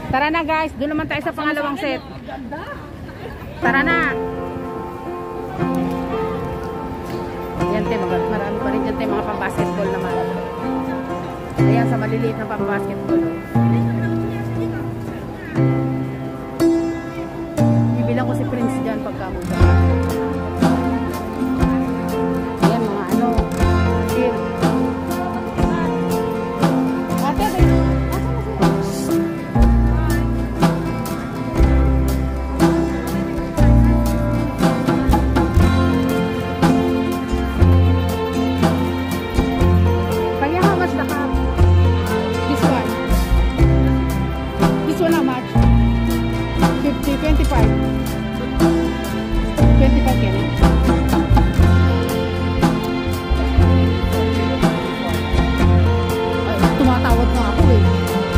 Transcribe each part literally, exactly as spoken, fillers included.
Tara na guys, doon naman tayo sa pangalawang set. Tara na. Yan te, marami pa rin dyan te, mga pang-basketball naman. Ayan, sa maliliit na pang-basketball. Bibilang ko si Prince dyan pagkamuda. Ayan, mga ano. Here. twenty-five. twenty-five yan eh. Ay, tumatawag na ako eh.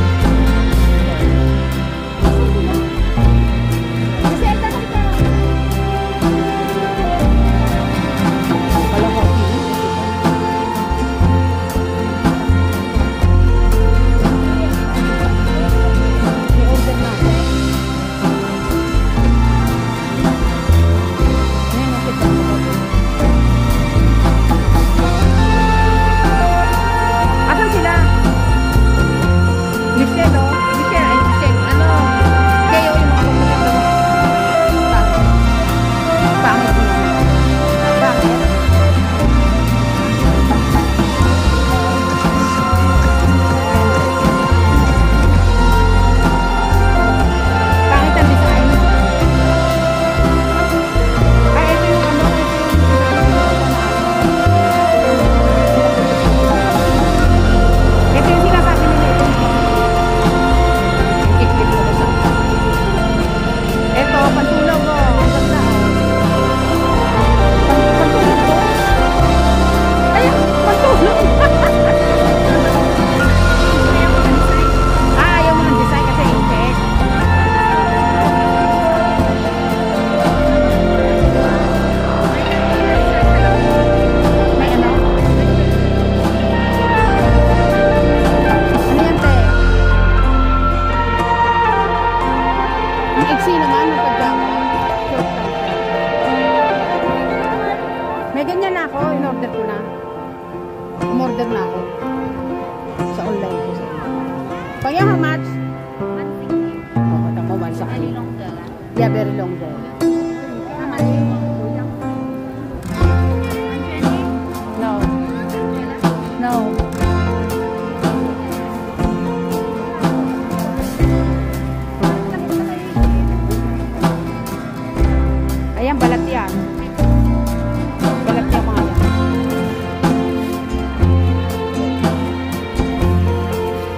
May ganyan na ako, in-order ko na. Um-order na ako. Sa online ko. Pagya, how much? one sixty. Oo, tamo, one sixty. Very long girl. Yeah, very long girl. How much? No. No. Ayan, balat yan. Balat niya mga yan.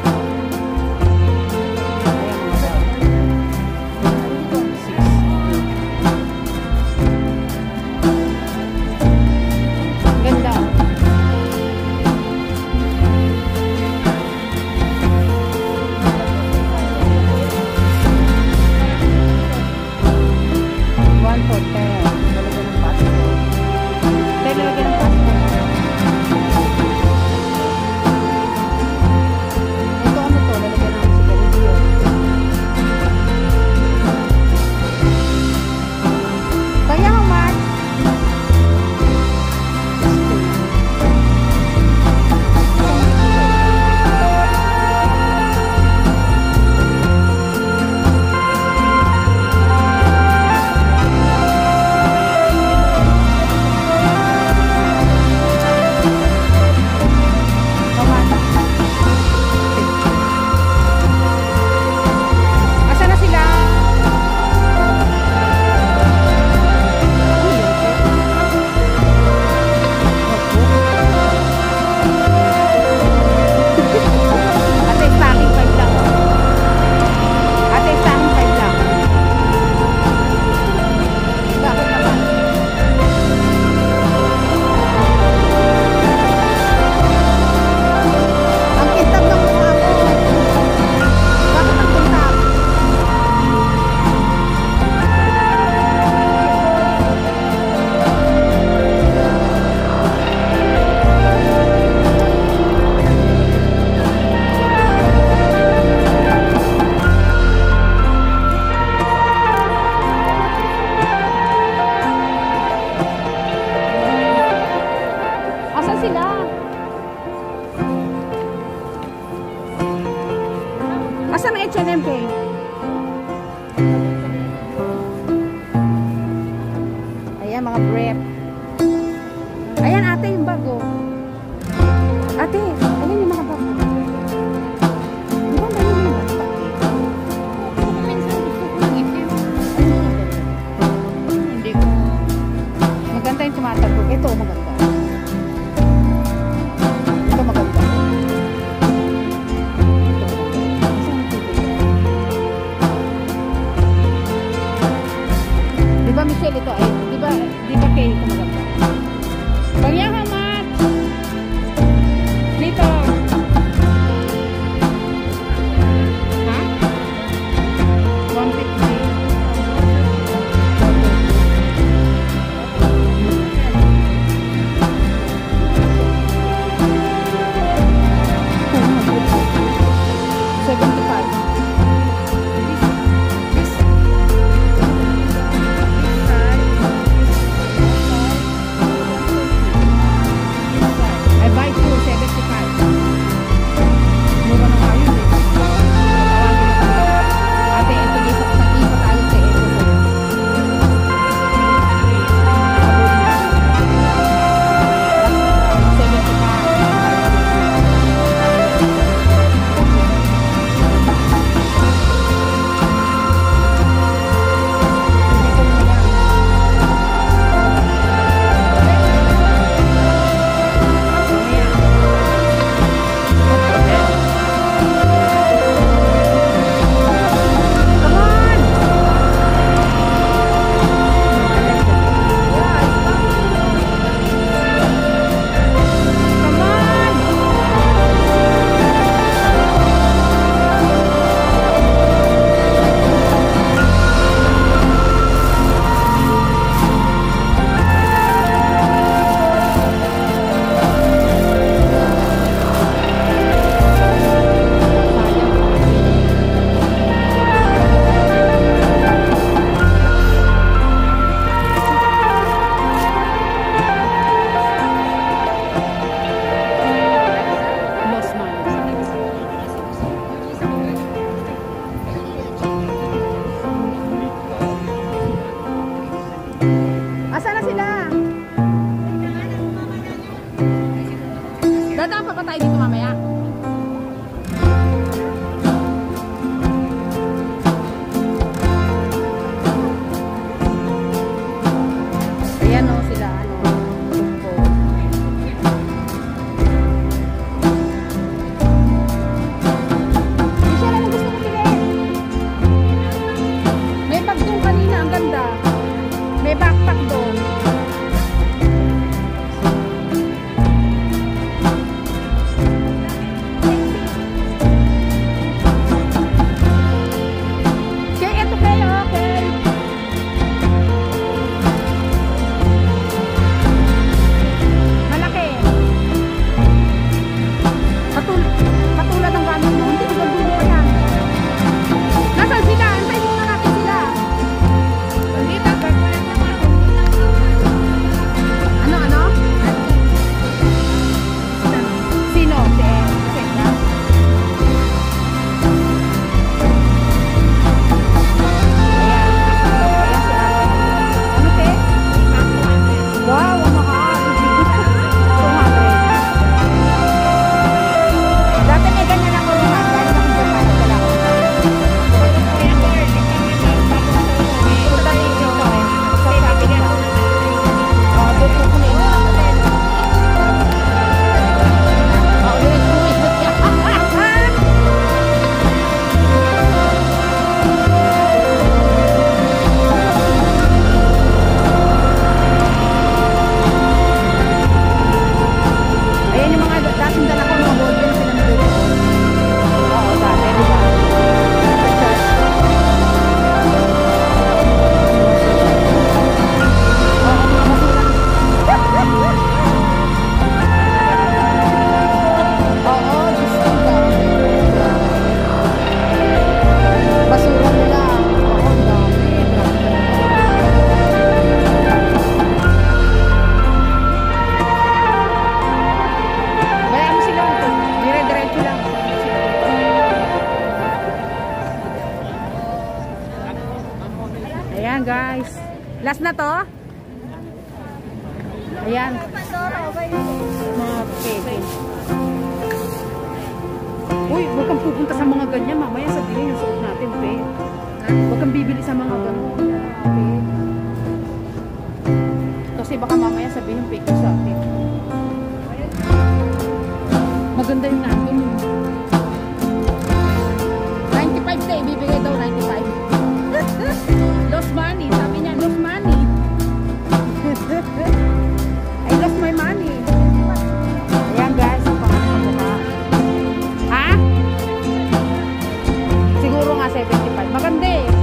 Ayan mga yan. and M K. Ayan, mga brief. Ayan, ate, yung bago. Ate, ayan yung mga bago. Di ba meron yung mga bago? Minsan gusto ko ng itim. Hindi ko. Maganda yung tumatagog. Ito, maganda. Ito, maganda. Di ba, Michelle, ito ay, di ba, di ba kayo ito maganda? Pagyahan, Matt! Dito! Ayan guys. Last na to. Ayan. Mga pepe. Uy, huwag kang pupunta sa mga ganyan. Mamaya sabihin yung suot natin, pe. Huwag kang bibili sa mga ganyan. Pe. Kasi baka mamaya sabihin fake sa atin. Maganda yung natin. ninety-five sa ibibigay daw, ninety-five. Lost money. Sabi niya, lost money. I lost my money. Ayan guys, ang pangalan ng mukha. Ha? Siguro nga seventy-five. Maganda eh.